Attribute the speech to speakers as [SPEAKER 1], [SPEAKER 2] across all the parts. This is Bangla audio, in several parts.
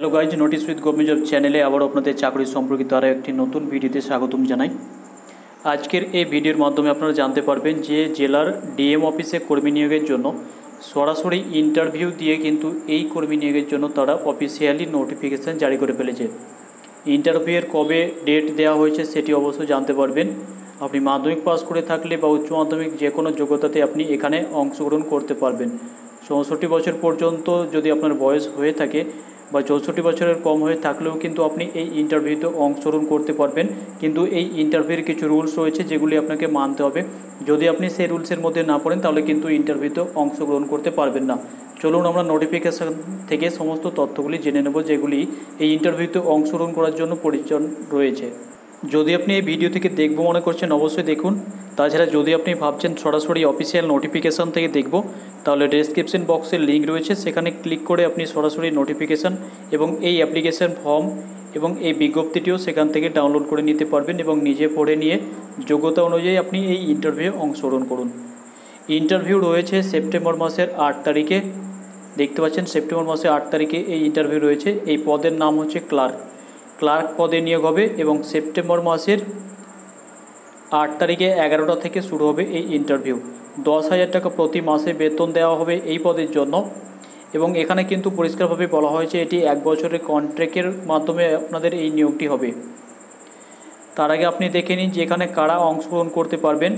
[SPEAKER 1] Hello guys, notice with government job চ্যানেলে আবার আপনাদের চাকরি সম্পর্কিত আরও একটি নতুন ভিডিওতে স্বাগতম জানাই। আজকের এই ভিডিওর মাধ্যমে আপনারা জানতে পারবেন যে জেলার ডিএম অফিসে কর্মী নিয়োগের জন্য সরাসরি ইন্টারভিউ দিয়ে কিন্তু এই কর্মী নিয়োগের জন্য তারা অফিসিয়ালি নোটিফিকেশান জারি করে ফেলেছে। ইন্টারভিউয়ের কবে ডেট দেওয়া হয়েছে সেটি অবশ্যই জানতে পারবেন। আপনি মাধ্যমিক পাস করে থাকলে বা উচ্চ মাধ্যমিক যে কোনো যোগ্যতাতে আপনি এখানে অংশগ্রহণ করতে পারবেন। 64 বছর পর্যন্ত যদি আপনার বয়স হয়ে থাকে বা 64 বছরের কম হয়ে থাকলেও কিন্তু আপনি এই ইন্টারভিউতে অংশগ্রহণ করতে পারবেন। কিন্তু এই ইন্টারভিউর কিছু রুলস রয়েছে যেগুলি আপনাকে মানতে হবে। যদি আপনি সেই রুলসের মধ্যে না পড়েন তাহলে কিন্তু ইন্টারভিউতে অংশগ্রহণ করতে পারবেন না। চলুন আমরা নোটিফিকেশান থেকে সমস্ত তথ্যগুলি জেনে নেব যেগুলি এই ইন্টারভিউতে অংশগ্রহণ করার জন্য প্রয়োজন রয়েছে। যদি আপনি এই ভিডিও থেকে দেখব মনে করছেন অবশ্যই দেখুন। তাছাড়া যদি আপনি ভাবছেন সরাসরি অফিসিয়াল নোটিফিকেশান থেকে দেখব তাহলে ডেসক্রিপশন বক্সের লিঙ্ক রয়েছে, সেখানে ক্লিক করে আপনি সরাসরি নোটিফিকেশান এবং এই অ্যাপ্লিকেশান ফর্ম এবং এই বিজ্ঞপ্তিটিও সেখান থেকে ডাউনলোড করে নিতে পারবেন এবং নিজে পড়ে নিয়ে যোগ্যতা অনুযায়ী আপনি এই ইন্টারভিউ অংশগ্রহণ করুন। ইন্টারভিউ রয়েছে সেপ্টেম্বর মাসের 8 তারিখে। দেখতে পাচ্ছেন সেপ্টেম্বর মাসের 8 তারিখে এই ইন্টারভিউ রয়েছে। এই পদের নাম হচ্ছে ক্লার্ক পদে নিয়োগ হবে এবং সেপ্টেম্বর মাসের 8 তারিখে 11টা থেকে শুরু হবে এই ইন্টারভিউ। 10,000 টাকা প্রতি মাসে বেতন দেওয়া হবে এই পদের জন্য এবং এখানে কিন্তু পরিষ্কারভাবে বলা হয়েছে এটি 1 বছরের কন্ট্রাক্টের মাধ্যমে আপনাদের এই নিয়োগটি হবে। তার আগে আপনি দেখে নিন যে এখানে কারা অংশগ্রহণ করতে পারবেন,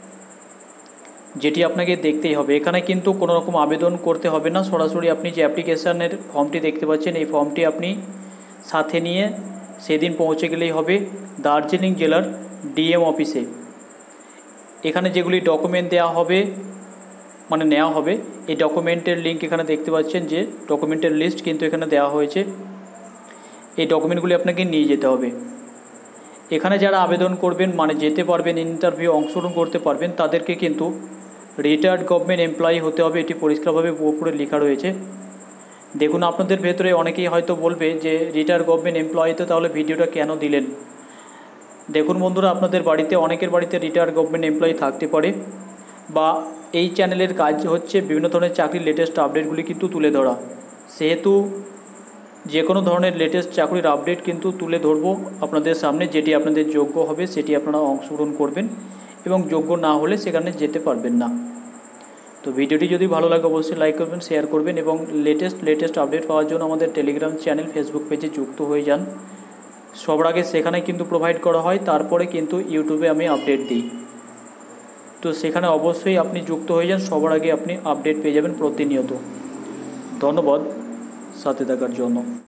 [SPEAKER 1] যেটি আপনাকে দেখতেই হবে। এখানে কিন্তু কোনো রকম আবেদন করতে হবে না, সরাসরি আপনি যে অ্যাপ্লিকেশানের ফর্মটি দেখতে পাচ্ছেন এই ফর্মটি আপনি সাথে নিয়ে সেদিন পৌঁছে গেলেই হবে দার্জিলিং জেলার ডিএম অফিসে। এখানে যেগুলি ডকুমেন্ট নেওয়া হবে এই ডকুমেন্টের লিঙ্ক এখানে দেখতে পাচ্ছেন যে ডকুমেন্টের লিস্ট কিন্তু এখানে দেওয়া হয়েছে। এই ডকুমেন্টগুলি আপনাকে নিয়ে যেতে হবে। এখানে যারা আবেদন করবেন যেতে পারবেন, ইন্টারভিউ অংশগ্রহণ করতে পারবেন, তাদেরকে কিন্তু রিটায়ার্ড গভর্নমেন্ট এমপ্লয়ি হতে হবে, এটি পরিষ্কারভাবে উপরে লেখা রয়েছে। দেখুন, আপনাদের ভেতরে অনেকেই হয়তো বলবে যে রিটায়ার্ড গভর্নমেন্ট এমপ্লয়িতে তাহলে ভিডিওটা কেন দিলেন। দেখুন বন্ধুরা, আপনাদের বাড়িতে অনেকের বাড়িতে রিটায়ার্ড গভর্নমেন্ট এমপ্লয়ি থাকতে পারে বা এই চ্যানেলের কাজ হচ্ছে বিভিন্ন ধরনের চাকরির লেটেস্ট আপডেটগুলি কিন্তু তুলে ধরা। সেহেতু যে কোনো ধরনের লেটেস্ট চাকরির আপডেট কিন্তু তুলে ধরবো আপনাদের সামনে, যেটি আপনাদের যোগ্য হবে সেটি আপনারা অংশগ্রহণ করবেন এবং যোগ্য না হলে সেখানে যেতে পারবেন না। তো ভিডিওটি যদি ভালো লাগে অবশ্যই লাইক করবেন, শেয়ার করবেন এবং লেটেস্ট আপডেট পাওয়ার জন্য আমাদের টেলিগ্রাম চ্যানেল, ফেসবুক পেজে যুক্ত হয়ে যান। সবার আগে সেখানে কিন্তু প্রোভাইড করা হয়, তারপরে কিন্তু ইউটিউবে আমি আপডেট দিই। তো সেখানে অবশ্যই আপনি যুক্ত হয়ে যান, সবার আগে আপনি আপডেট পেয়ে যাবেন প্রতিনিয়ত। ধন্যবাদ সাথে থাকার জন্য।